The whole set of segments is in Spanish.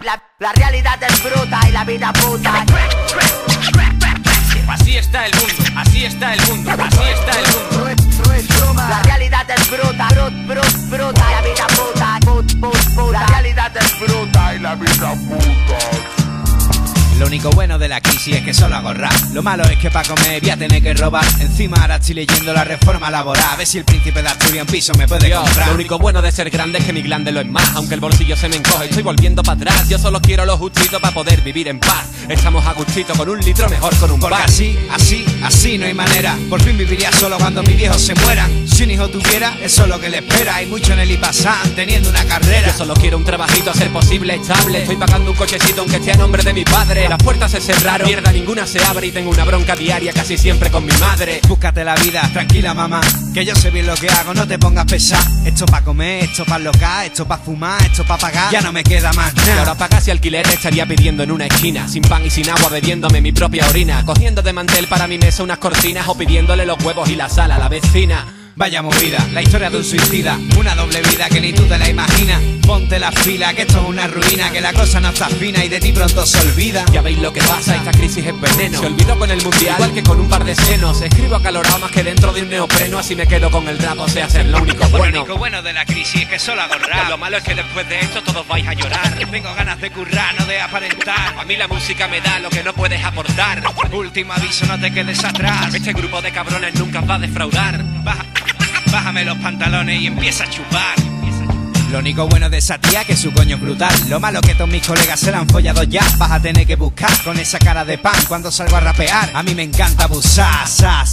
La realidad es bruta y la vida puta. Así está el mundo, así está el mundo, así está el mundo. No es broma. La realidad es bruta, bruta y la vida puta. La realidad es bruta y la vida puta. Lo único bueno de la crisis es que solo hago rap. Lo malo es que para comer voy a tener que robar. Encima ahora estoy leyendo la reforma laboral. A ver si el príncipe de Asturias en piso me puede comprar. Lo único bueno de ser grande es que mi glande lo es más. Aunque el bolsillo se me encoge, estoy volviendo para atrás. Yo solo quiero lo justito para poder vivir en paz. Estamos a gustito con un litro, mejor con un Porque par. así no hay manera. Por fin viviría solo cuando mis viejos se mueran. Si un hijo tuviera, eso es lo que le espera. Hay mucho en el IPASAN teniendo una carrera. Yo solo quiero un trabajito a ser posible, estable. Estoy pagando un cochecito aunque esté a nombre de mi padre. Las puertas se cerraron, mierda ninguna se abre. Y tengo una bronca diaria casi siempre con mi madre. Búscate la vida, tranquila mamá, que yo sé bien lo que hago, no te pongas pesar. Esto pa' comer, esto pa' locar, esto pa' fumar, esto pa' pagar. Ya no me queda más Y nada. ahora pa' casi alquiler estaría pidiendo en una esquina, sin pan y sin agua, bebiéndome mi propia orina, cogiendo de mantel para mi mesa unas cortinas o pidiéndole los huevos y la sal a la vecina. Vaya movida, la historia de un suicida, una doble vida que ni tú te la imaginas. Ponte las pilas, que esto es una ruina, que la cosa no está fina y de ti pronto se olvida. Ya veis lo que pasa, esta crisis es veneno. Se olvidó con el mundial, igual que con un par de senos. Escribo acalorado más que dentro de un neopreno, así me quedo con el rap, o sea, ser lo único bueno. Lo único bueno de la crisis es que solo hago rap. Lo malo es que después de esto todos vais a llorar. Tengo ganas de currar, no de aparentar. A mí la música me da lo que no puedes aportar. Último aviso, no te quedes atrás. Este grupo de cabrones nunca va a defraudar. Bájame los pantalones y empieza a chupar. Lo único bueno de esa tía que su coño es brutal. Lo malo que todos mis colegas se la han follado ya. Vas a tener que buscar con esa cara de pan cuando salgo a rapear. A mí me encanta abusar,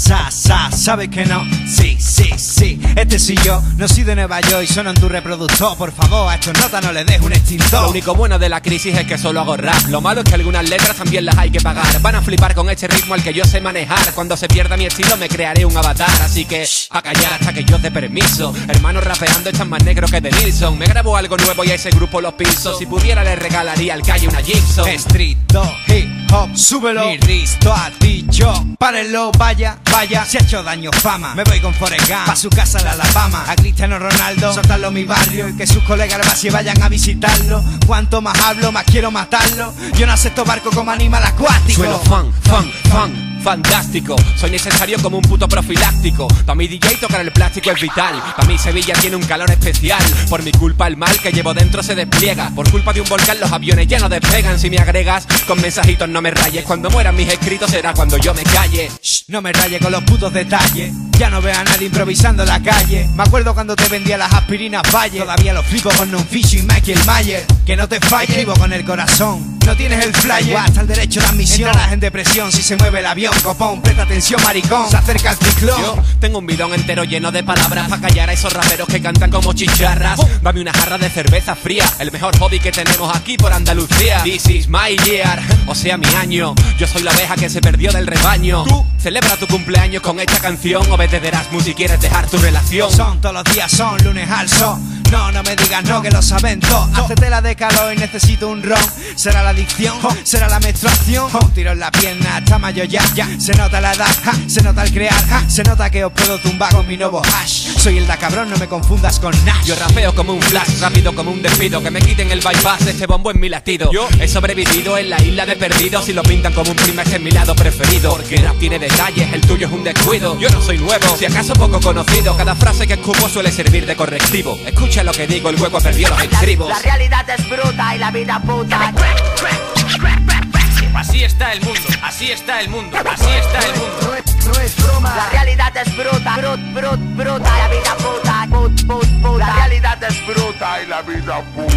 ¿sabes que no? Sí, este soy yo, no soy de Nueva York y sueno en tu reproductor. Por favor, a estos notas no le des un extintor. Lo único bueno de la crisis es que solo hago rap. Lo malo es que algunas letras también las hay que pagar. Van a flipar con este ritmo al que yo sé manejar. Cuando se pierda mi estilo me crearé un avatar. Así que a callar hasta que yo dé permiso. Hermanos rapeando están más negros que de Nilsson. Me grabo algo nuevo y a ese grupo los piso. Si pudiera le regalaría al calle una Gibson. Street, hip hop, súbelo. Mi risto ha dicho, párenlo, vaya, se ha hecho daño fama. Me voy con Forrest Gump, pa' su casa de Alabama. A Cristiano Ronaldo, soltarlo mi barrio y que sus colegas y vayan a visitarlo. Cuanto más hablo, más quiero matarlo. Yo no acepto barco como animal acuático. Suelo fantástico. Soy necesario como un puto profiláctico. Pa' mi DJ tocar el plástico es vital. Pa' mi Sevilla tiene un calor especial. Por mi culpa el mal que llevo dentro se despliega. Por culpa de un volcán los aviones ya no despegan. Si me agregas con mensajitos no me rayes. Cuando mueran mis escritos será cuando yo me calle. Shh, no me rayes con los putos detalles. Ya no veo a nadie improvisando en la calle. Me acuerdo cuando te vendía las aspirinas Valle. Todavía lo flipo con Non-Fish y Michael Mayer. Que no te falle, escribo con el corazón. No tienes el flyer, hasta el derecho de admisión. Entrarás en depresión si se mueve el avión. Copón, presta atención maricón, se acerca el ciclón. Yo tengo un bidón entero lleno de palabras pa' callar a esos raperos que cantan como chicharras. Dame una jarra de cerveza fría, el mejor hobby que tenemos aquí por Andalucía. This is my year, o sea mi año. Yo soy la oveja que se perdió del rebaño. Tú celebra tu cumpleaños con esta canción o vete de Erasmus si quieres dejar tu relación. Son todos los días, son lunes al sol. No me digas no, que lo saben todos. Hacete la de calor y necesito un ron. ¿Será la adicción? ¿Será la menstruación? Un tiro en la pierna, está mayor ya. Se nota la edad, se nota el crear, se nota que os puedo tumbar con mi nuevo hash. Soy el da cabrón, no me confundas con Nash. Yo rapeo como un flash, rápido como un despido. Que me quiten el bypass de este bombo en mi latido. Yo he sobrevivido en la isla de perdidos. Y lo pintan como un prima, este es mi lado preferido. Porque el rap tiene detalles, el tuyo es un descuido. Yo no soy nuevo, si acaso poco conocido. Cada frase que escupo suele servir de correctivo. Escucha lo que digo, el hueco perdió los estribos. La realidad es bruta y la vida puta. Así está el mundo, así está el mundo, así está el mundo. No es broma. La realidad es bruta, bruta y la vida puta. La realidad es bruta y la vida puta.